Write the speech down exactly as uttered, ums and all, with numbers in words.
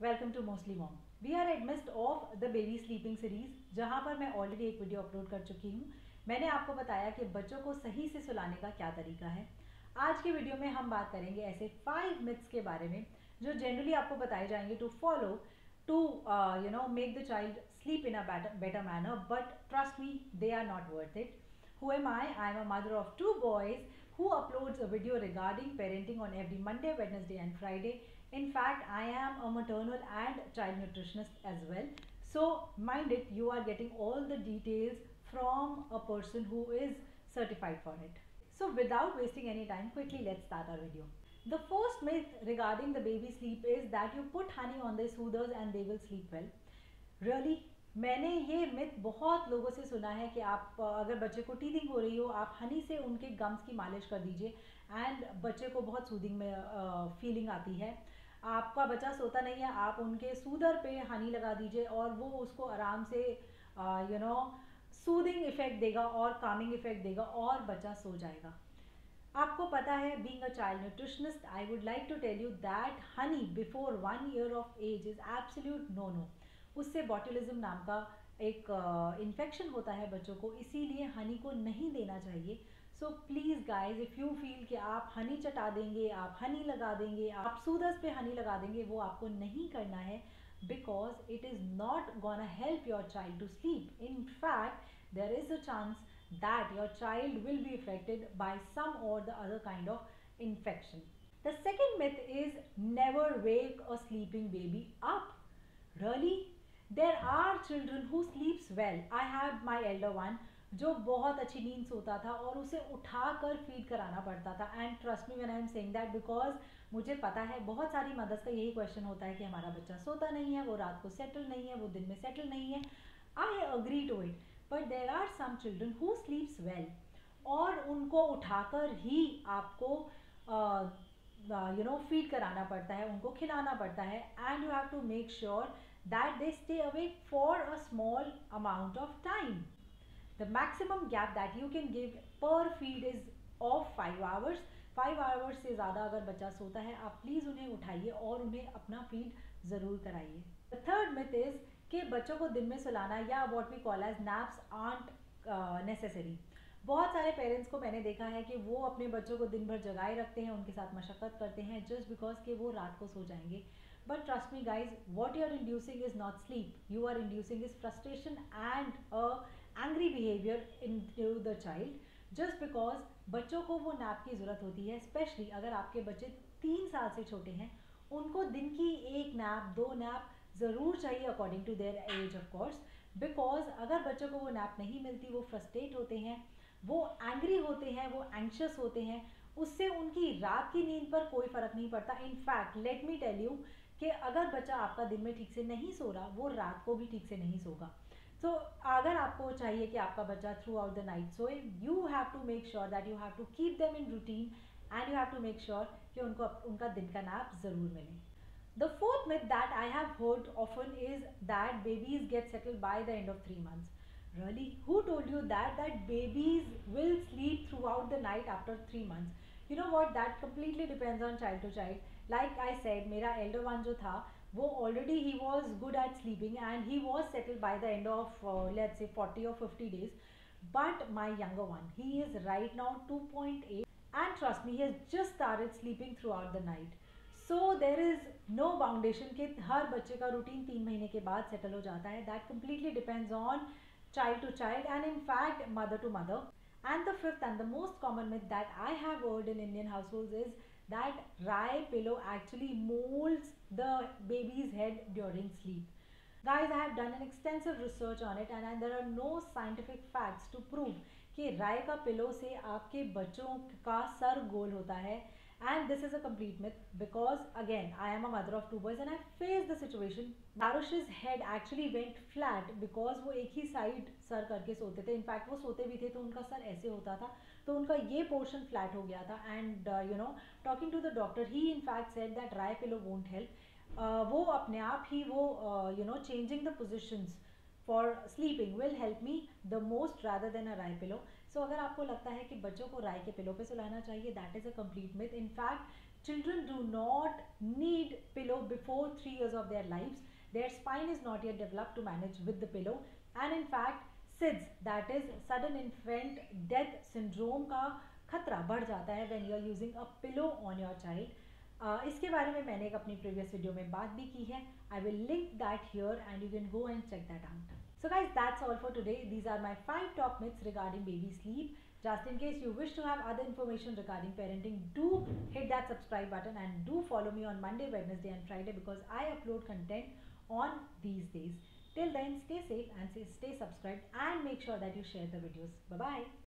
Welcome to mostly mom. We are at मिस्ट of the baby sleeping series, जहां पर मैं ऑलरेडी एक वीडियो अपलोड कर चुकी हूं। मैंने आपको बताया कि बच्चों को सही से सुलाने का क्या तरीका है। आज की वीडियो में हम बात करेंगे ऐसे फाइव मिथ्स के बारे में जो जनरली आपको बताए जाएंगे to follow to you know make the child sleep in a better manner, but trust me, they are not worth it. Who am I? I am a mother of two boys who uploads a video regarding parenting on every Monday, Wednesday and Friday. In fact, I am a maternal and child nutritionist as well. So mind it, you are getting all the details from a person who is certified for it. So without wasting any time, quickly let's start our video. The first myth regarding the baby sleep is that you put honey on their soothers and they will sleep well. Really? मैंने ये myth बहुत लोगों से सुना है कि आप अगर बच्चे को टीथिंग हो रही हो, आप हनी से उनके गम्स की मालिश कर दीजिए एंड बच्चे को बहुत सूदिंग में फीलिंग आती है। आपका बच्चा सोता नहीं है, आप उनके सूदर पे हनी लगा दीजिए और वो उसको आराम से यू नो सूदिंग इफेक्ट देगा और कामिंग इफेक्ट देगा और बच्चा सो जाएगा। आपको पता है, being a child nutritionist, I would like to tell you that honey before one year of age is absolute no no. उससे बॉटुलिज्म नाम का एक इन्फेक्शन uh, होता है बच्चों को, इसीलिए हनी को नहीं देना चाहिए। So please guys, if you feel कि आप हनी चटा देंगे, आप हनी लगा देंगे, आप सूदस पे हनी लगा देंगे, वो आपको नहीं करना है, because it is not gonna help your child to sleep. In fact there is a chance that your child will be affected by some or the other kind of infection. The second myth is never wake a sleeping baby up. Really? There are children who sleeps well. I have my elder one जो बहुत अच्छी नींद सोता था और उसे उठाकर feed कराना पड़ता था. And trust me when I am saying that, because मुझे पता है बहुत सारी मदर्स का यही क्वेश्चन होता है कि हमारा बच्चा सोता नहीं है, वो रात को सेटल नहीं है, वो दिन में सेटल नहीं है. I agree to it, but there are some children who sleeps well और उनको उठाकर ही आपको यू नो फीड कराना पड़ता है, उनको खिलाना पड़ता है. And you have to make sure that they stay awake for a small amount of time. The maximum gap that you can give per feed is of five hours. five hours से ज़्यादा अगर बच्चा सोता है, आप please उन्हें उठाइए और उन्हें अपना फीड ज़रूर कराइए. The third myth is कि बच्चों को दिन में सुलाना या what we call as naps aren't uh, necessary. बहुत सारे पेरेंट्स को मैंने देखा है कि वो अपने बच्चों को दिन भर जगाए रखते हैं, उनके साथ मशक्क़त करते हैं जस्ट बिकॉज कि वो रात को सो जाएंगे. But trust me guys, what you are inducing is not sleep. You are inducing is frustration and a angry behavior into the child. Just because बच्चों को वो नैप की ज़रूरत होती है, स्पेशली अगर आपके बच्चे तीन साल से छोटे हैं, उनको दिन की एक नैप, दो नैप ज़रूर चाहिए according to their age of course. Because अगर बच्चों को वो नैप नहीं मिलती, वो फ्रस्ट्रेट होते हैं, वो एंग्री होते हैं, वो एंक्शस होते हैं, उससे उनकी रात की नींद पर कोई फ़र्क नहीं पड़ता. In fact let me tell you कि अगर बच्चा आपका दिन में ठीक से नहीं सो रहा, वो रात को भी ठीक से नहीं सोगा. सो so, अगर आपको चाहिए कि आपका बच्चा थ्रू आउट द नाइट सोए, you have to make sure that you have to keep them in routine and you have to make sure कि उनको उनका दिन का नैप ज़रूर मिले. The fourth myth that I have heard often is that babies get settled by the end of three months. Really? Who told you that that babies will sleep throughout the night after three months? You know what? That completely depends on child to child. Like I said, मेरा elder one जो था, वो already he was good at sleeping and he was settled by the end of uh, let's say forty or fifty days. But my younger one, he is right now two point eight and trust me, he has just started sleeping throughout the night. So there is no boundation कि हर बच्चे का routine तीन महीने के बाद settle हो जाता है. That completely depends on child to child and in fact mother to mother. And the fifth and the most common myth that I have heard in Indian households is that rye pillow actually molds the baby's head during sleep. Guys, I have done an extensive research on it and, and there are no scientific facts to prove कि राय का pillow से आपके बच्चों का sir गोल होता है. And this is a complete myth because again I am a mother of two boys and I faced the situation. Darush's head actually went flat because वो एक ही साइड सर करके सोते थे. इनफैक्ट वो सोते भी थे तो उनका सर ऐसे होता था, तो उनका ये पोर्शन फ्लैट हो गया था. And you know talking to the doctor, he in fact said that rai pillow won't help. वो अपने आप ही वो you know changing the positions for sleeping will help me the most rather than a rai pillow. So अगर आपको लगता है कि बच्चों को राय के पिलो पे सुलाना चाहिए, that is a complete myth. In fact Children do not need pillow before three years of their lives. Their spine is not yet developed to manage with the pillow, and in fact S I D S, that is sudden infant death syndrome का खतरा बढ़ जाता है when you are using a pillow on your child. uh, इसके बारे में मैंने एक अपनी previous video में बात भी की है. I will link that here and you can go and check that out. So guys, that's all for today. These are my five top myths regarding baby sleep. Just in case you wish to have other information regarding parenting, do hit that subscribe button and do follow me on Monday, Wednesday and Friday because I upload content on these days. Till then, stay safe and stay subscribed and make sure that you share the videos. Bye bye.